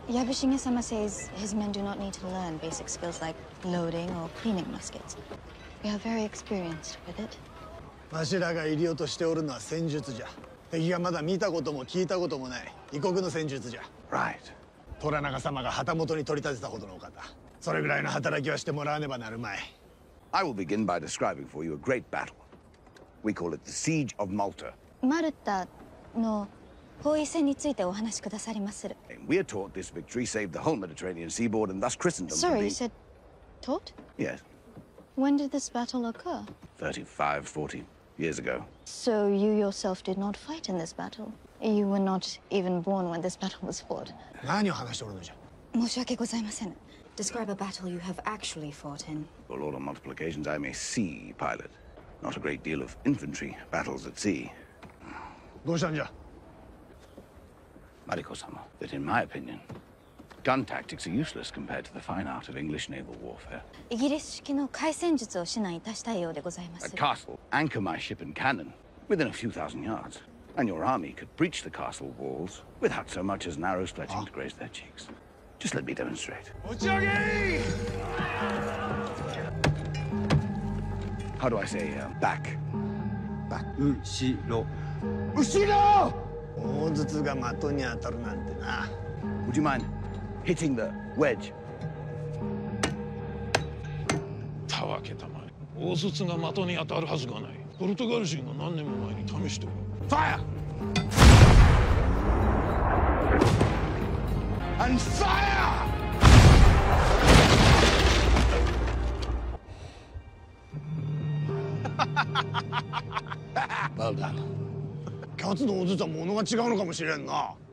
Yabushige-sama says his men do not need to learn basic skills like loading or cleaning muskets. We are very experienced with it. わしらが入りようとしておるのは戦術じゃ。敵がまだ見たことも聞いたこともない異国の戦術じゃ。 Right. 虎長様が旗本に取り立てたほどのお方。それぐらいの働きはしてもらわねばなるまい。 I will begin by describing for you a great battle. We call it the Siege of Malta. マルタの包囲戦についてお話しくださりまする。 We are taught this victory saved the whole Mediterranean seaboard and thus Christendom. Sorry, you said taught? Yes. When did this battle occur? 35, 40 years ago. So you yourself did not fight in this battle? You were not even born when this battle was fought. 何を話しておるのじゃ。 申し訳ございません。Describe a battle you have actually fought in. For Lord on multiple occasions, I'm a sea pilot. Not a great deal of infantry battles at sea. どうしたんじゃ。 Mariko-sama, that in my opinion, gun tactics are useless compared to the fine art of English naval warfare. イギリス式の海戦術を指南いたしたいようでございま A す。 castle, anchor my ship and cannon within a few thousand yards, and your army could breach the castle walls without so much as an arrow stretching to graze their cheeks. Just let me demonstrate. How do I say back? Back. 後ろ。 後ろ。大筒が的に当たるなんてな。 Would you mind hitting the wedge? たわけたまえ。大筒が的に当たるはずがない。ポルトガル人が何年も前に試しておる。 Fire! And fire! Well done. キャツの大筒は物が違うのかもしれんな。